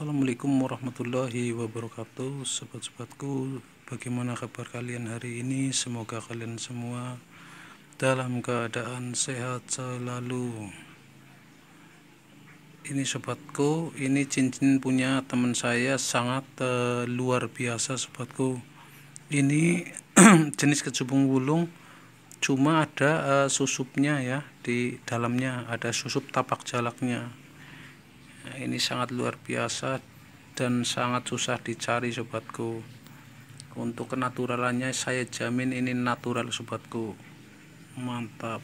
Assalamualaikum warahmatullahi wabarakatuh. Sobat-sobatku, bagaimana kabar kalian hari ini? Semoga kalian semua dalam keadaan sehat selalu. Ini sobatku, ini cincin punya teman saya, sangat luar biasa sobatku. Ini jenis kecubung wulung, cuma ada susupnya ya, di dalamnya ada susup tapak jalaknya. Nah, ini sangat luar biasa dan sangat susah dicari sobatku. Untuk kenaturalannya saya jamin ini natural sobatku, mantap.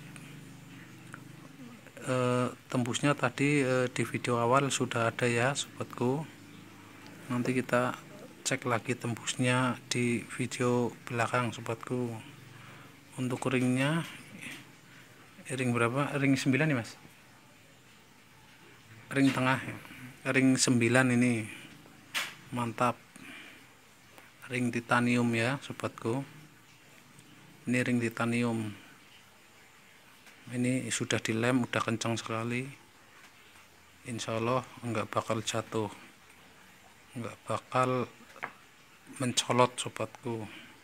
Tembusnya tadi di video awal sudah ada ya sobatku, nanti kita cek lagi tembusnya di video belakang sobatku. Untuk ringnya, ring berapa? Ring 9 nih mas, ring tengah ya. Ring 9 ini mantap, ring titanium ya sobatku. Ini ring titanium, ini sudah dilem, udah kencang sekali. Insya Allah enggak bakal jatuh, enggak bakal mencolot sobatku.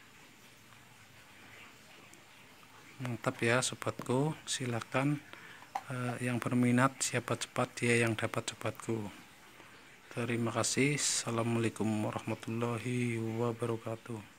Mantap ya sobatku, silakan yang berminat siapa cepat dia yang dapat sobatku. Terima kasih. Assalamualaikum warahmatullahi wabarakatuh.